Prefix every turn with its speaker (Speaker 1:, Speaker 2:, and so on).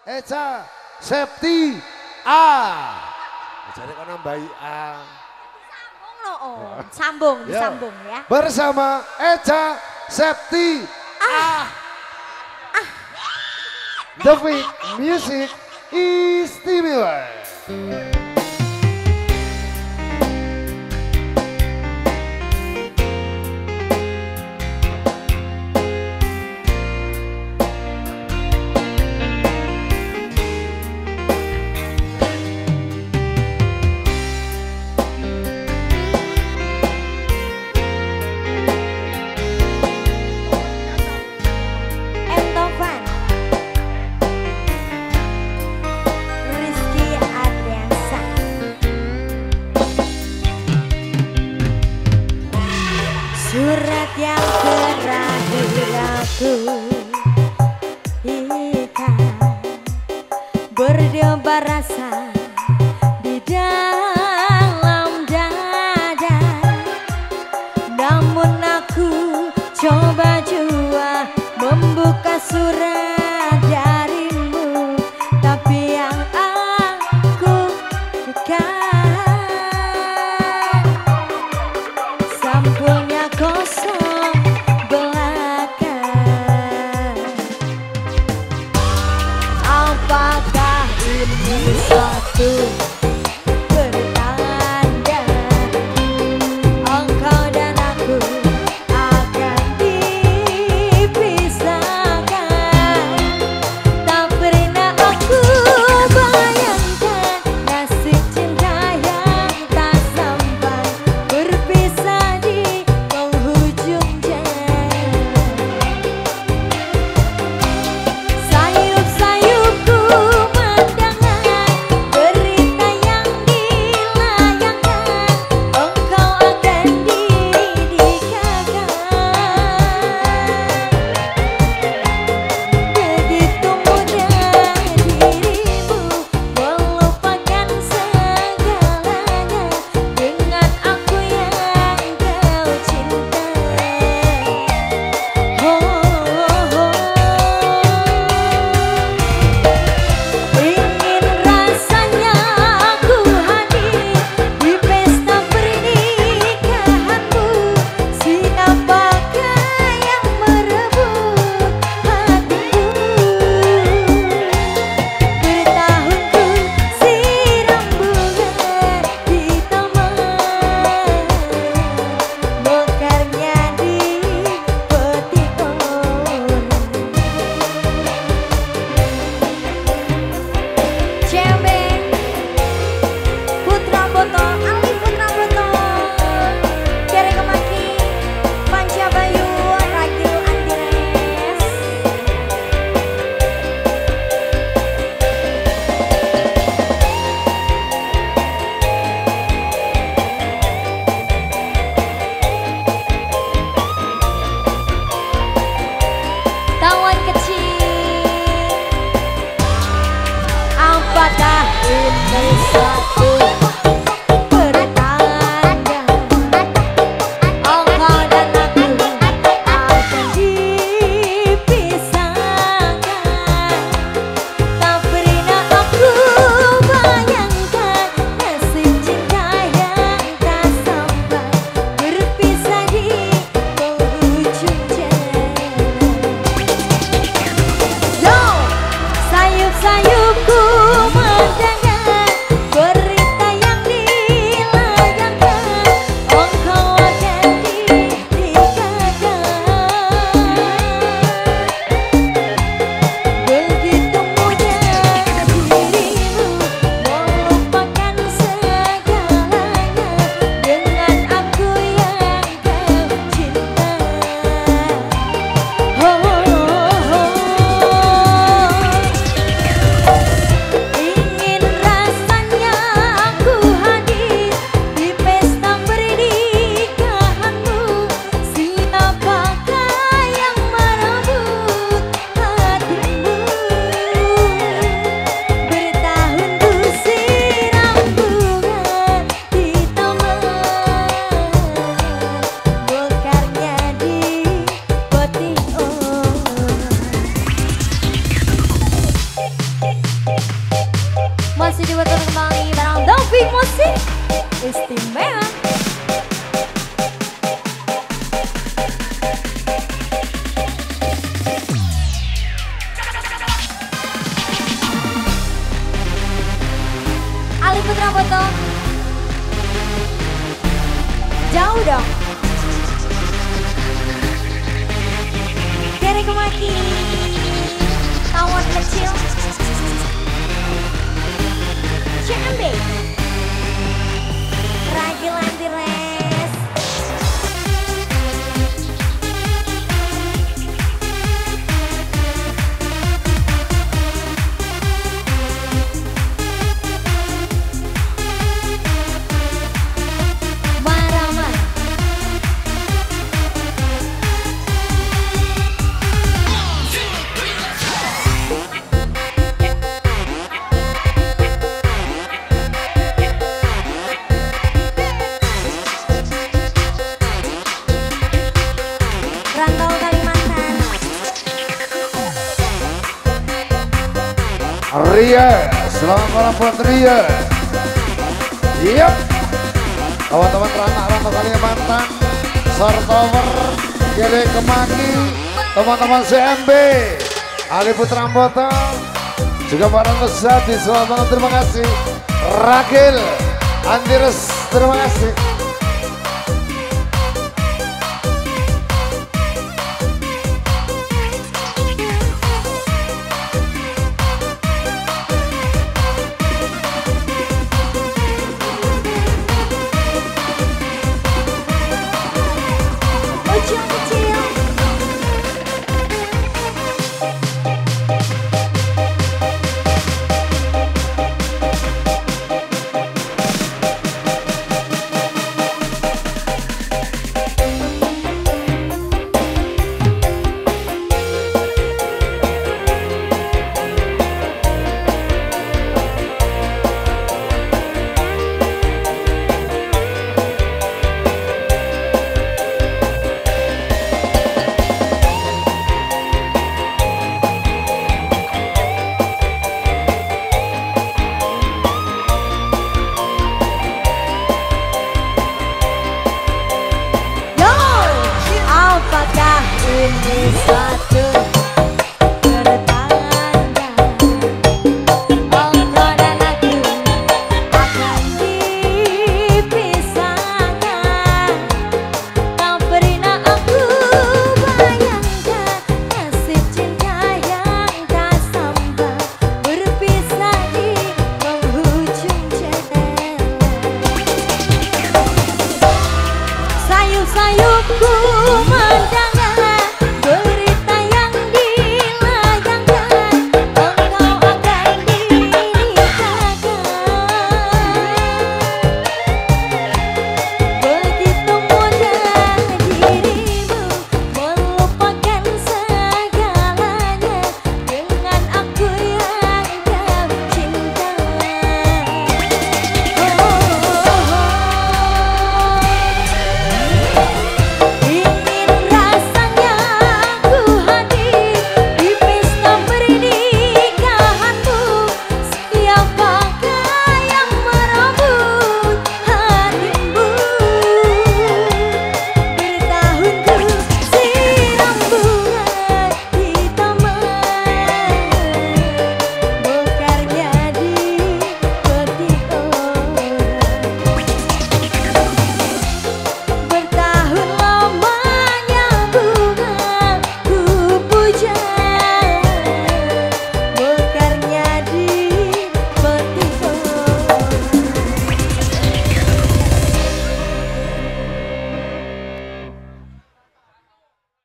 Speaker 1: Eca Septi A. Jadi kan nambahi A.
Speaker 2: Sambung, disambung ya.
Speaker 1: Bersama Eca Septi A. The Fit Music Istimewa.
Speaker 2: Surat yang terakhir aku ikat berdebar rasa di dalam dada, namun aku coba jua membuka surat darimu, tapi yang aku dekat sampulnya kosong belaka. Apakah ini suatu pertanda engkau dan aku akan dipisahkan? Tak pernah aku bayangkan nasib cinta yang tak sampai berpisah di penghujung jalan. Sayup-sayupku mendengar berita istimewa. Ali Putra foto. Jauh dong. Dari Kemaki. Tawon kecil. Jambe. Ragil Antires. Maraman. Rantau Kalimantan.
Speaker 1: Ria, selamat malam buat Ria. Iya, teman-teman rantau Kalimantan, Sartower, Gede Kemaki, teman-teman CMB, Ali Putra Amboto, juga barang Kesati, selamat malam, terima kasih. Ragil Antires, terima kasih.
Speaker 2: Ujung kecil. Yo, apakah ini suatu pertanda engkau dan aku akan dipisahkan? Tak pernah aku bayangkan nasib cinta yang tak sambang berpisah di penghujung jendela. Sayup-sayupku mendengar berita yang dilayangkan, engkau akan dinikahkan. Begitu mudah dirimu melupakan segalanya dengan aku yang kau cinta. Ingin rasanya ku hadir di pesta pernikahanmu. Siapakah yang merebut hatimu? Bertahun ku siram bunga di taman, mekar jadi petik orang. Bertahun lamanya bunga ku puja.